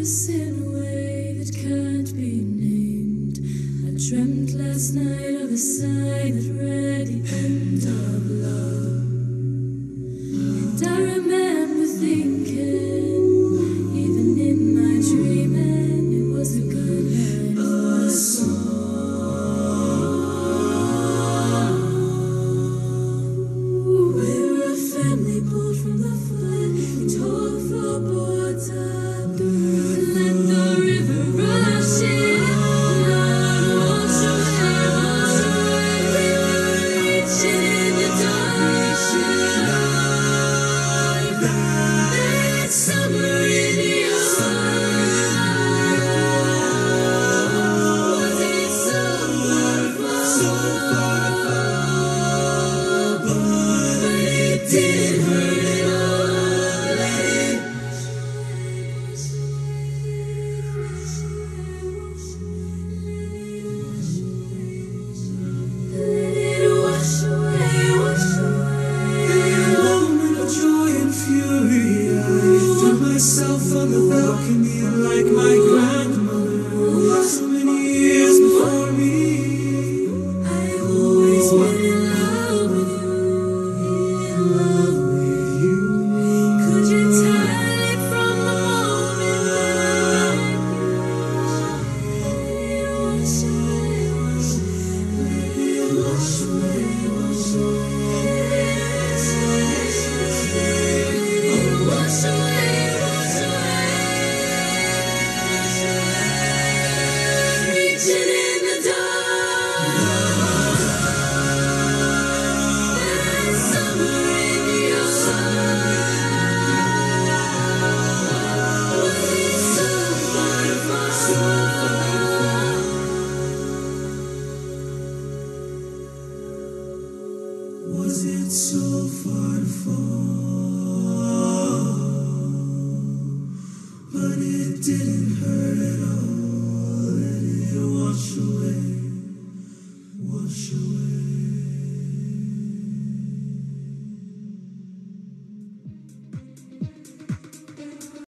us in a way that can't be named. I dreamt last night of a sign that read the end of love. And I remember thinking, even in my dreaming, it was a good night. A song. We were a family pulled from the flood. We tore the floorboards up and let the river rush in. Blood wash away, wash away. We were reaching in the dark. That summer in your was it so far, but it didn't hurt at all. Let it wash away, wash away. In a moment of joy and fury, I found myself on the balcony like my grandmother, so many years before me. I've always been in love with you. Could you tell it from the moment that I met you? Wash away, wash away, wash away, wash away, wash away.